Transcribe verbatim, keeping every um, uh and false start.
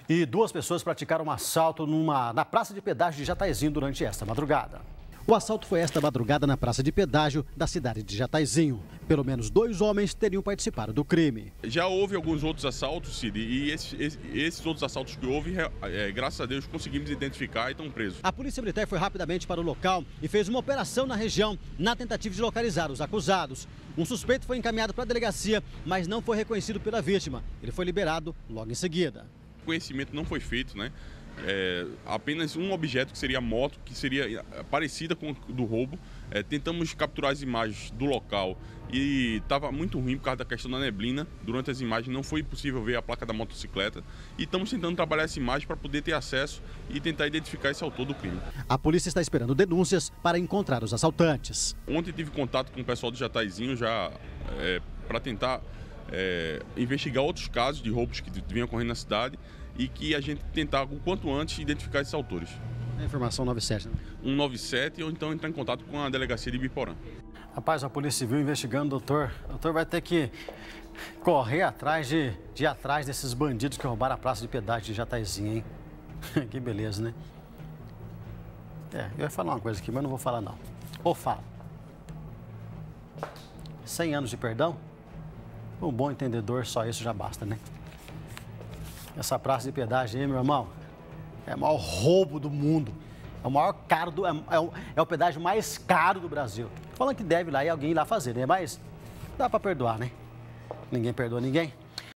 E duas pessoas praticaram um assalto numa, na praça de pedágio de Jataizinho durante esta madrugada. O assalto foi esta madrugada na praça de pedágio da cidade de Jataizinho. Pelo menos dois homens teriam participado do crime. Já houve alguns outros assaltos, Cid, e esses, esses, esses outros assaltos que houve, é, graças a Deus, conseguimos identificar e estão presos. A Polícia Militar foi rapidamente para o local e fez uma operação na região na tentativa de localizar os acusados. Um suspeito foi encaminhado para a delegacia, mas não foi reconhecido pela vítima. Ele foi liberado logo em seguida. O conhecimento não foi feito, né? É, apenas um objeto que seria a moto, que seria parecida com o do roubo. É, tentamos capturar as imagens do local e estava muito ruim por causa da questão da neblina. Durante as imagens não foi possível ver a placa da motocicleta e estamos tentando trabalhar essa imagem para poder ter acesso e tentar identificar esse autor do crime. A polícia está esperando denúncias para encontrar os assaltantes. Ontem tive contato com o pessoal do Jataizinho já é, para tentar é, investigar outros casos de roubos que vinham ocorrendo na cidade e que a gente tentar o quanto antes identificar esses autores. É informação nove sete, né? um nove sete ou então entrar em contato com a delegacia de Biporã. Rapaz, a Polícia Civil investigando, doutor. O doutor vai ter que correr atrás de, de ir atrás desses bandidos que roubaram a praça de pedágio de Jataizinho, hein? Que beleza, né? É, eu ia falar uma coisa aqui, mas não vou falar não. Ou falo. cem anos de perdão? Um bom entendedor, só isso já basta, né? Essa praça de pedágio aí, meu irmão, é o maior roubo do mundo. É o maior caro do, é, é, o, é o pedágio mais caro do Brasil. Falando que deve lá e alguém ir lá fazer, né? Mas dá pra perdoar, né? Ninguém perdoa ninguém.